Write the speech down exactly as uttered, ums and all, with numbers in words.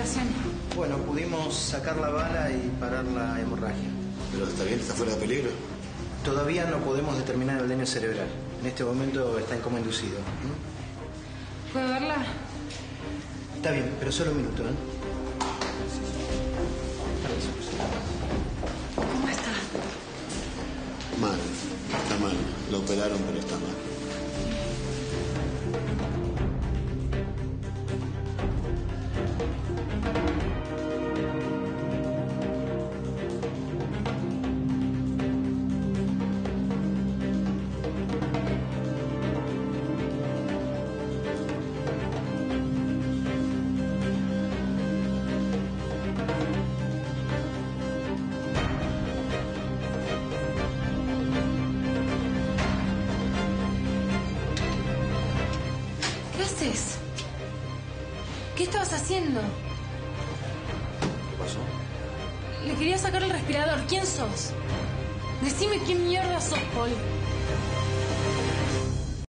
operación? Bueno, pudimos sacar la bala y parar la hemorragia. ¿Pero está bien? ¿Está fuera de peligro? Todavía no podemos determinar el daño cerebral. En este momento está en coma inducido. ¿Mm? ¿Puedo verla? Está bien, pero solo un minuto, ¿eh? ¿Cómo está? Mal. Está mal. Lo operaron, pero está mal. ¿Qué haces? ¿Qué estabas haciendo? ¿Qué pasó? Le quería sacar el respirador. ¿Quién sos? Decime quién mierda sos, Paul.